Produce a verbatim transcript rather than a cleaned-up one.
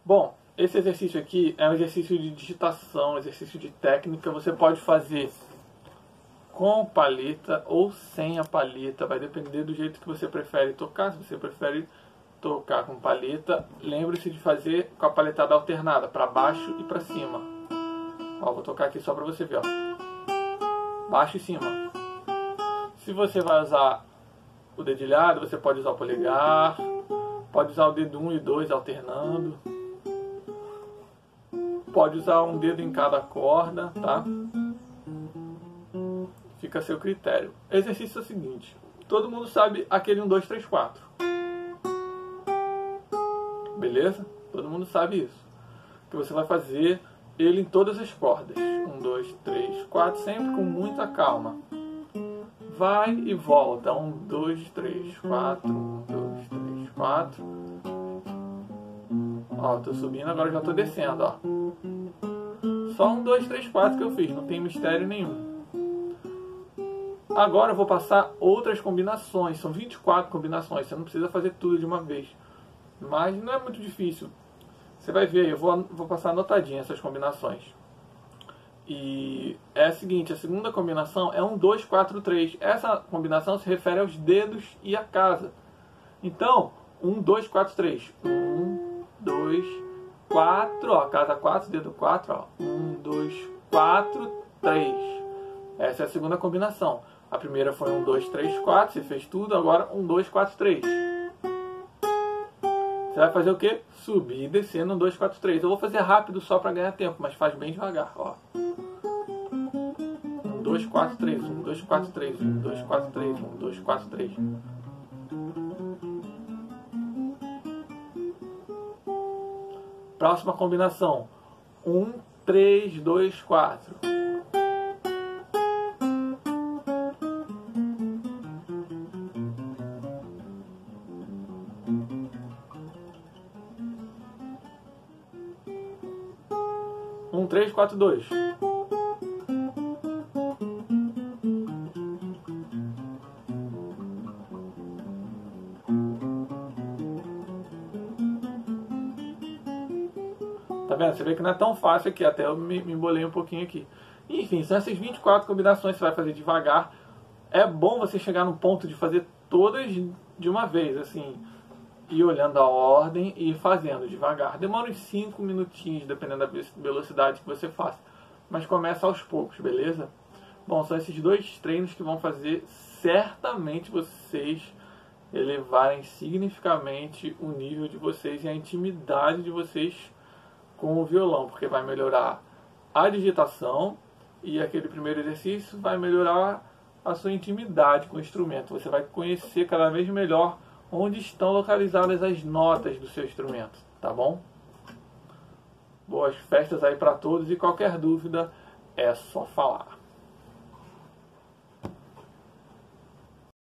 Bom, esse exercício aqui é um exercício de digitação, exercício de técnica. Você pode fazer com palheta ou sem a palheta, vai depender do jeito que você prefere tocar. Se você prefere tocar com palheta, lembre-se de fazer com a palhetada alternada, para baixo e para cima. Ó, vou tocar aqui só para você ver, ó. Baixo e cima. Se você vai usar o dedilhado, você pode usar o polegar, pode usar o dedo um e dois alternando, pode usar um dedo em cada corda, tá? Fica a seu critério. O exercício é o seguinte: todo mundo sabe aquele um, dois, três, quatro. Beleza? Todo mundo sabe isso. Que você vai fazer ele em todas as cordas. um, dois, três, quatro, sempre com muita calma. Vai e volta. um, dois, três, quatro. um, dois, três, quatro. Ó, tô subindo, agora já tô descendo, ó. Só um, dois, três, quatro que eu fiz, não tem mistério nenhum. Agora eu vou passar outras combinações, são vinte e quatro combinações, você não precisa fazer tudo de uma vez. Mas não é muito difícil. Você vai ver aí, eu vou, vou passar anotadinha essas combinações. E é a seguinte, a segunda combinação é um, dois, quatro, três. Essa combinação se refere aos dedos e à casa. Então, um, dois, quatro, três. um, dois, quatro, ó, casa quatro, dedo quatro, ó. um, dois, quatro, três. Essa é a segunda combinação. A primeira foi um, dois, três, quatro, você fez tudo, agora um, dois, quatro, três. Você vai fazer o quê? Subir e descer no um, dois, quatro, três. Eu vou fazer rápido só para ganhar tempo, mas faz bem devagar, ó. um, dois, quatro, três, um, dois, quatro, três, um, dois, quatro, três, um, dois, quatro, três. Próxima combinação. um, três, dois, quatro. um, três, quatro, dois. Tá vendo? Você vê que não é tão fácil aqui, até eu me, me embolei um pouquinho aqui. Enfim, são essas vinte e quatro combinações que você vai fazer devagar. É bom você chegar no ponto de fazer todas de uma vez, assim, ir olhando a ordem e ir fazendo devagar. Demora uns cinco minutinhos, dependendo da velocidade que você faça. Mas começa aos poucos, beleza? Bom, são esses dois treinos que vão fazer certamente vocês elevarem significativamente o nível de vocês e a intimidade de vocês com o violão, porque vai melhorar a digitação e aquele primeiro exercício vai melhorar a sua intimidade com o instrumento. Você vai conhecer cada vez melhor onde estão localizadas as notas do seu instrumento, tá bom? Boas festas aí para todos e qualquer dúvida é só falar.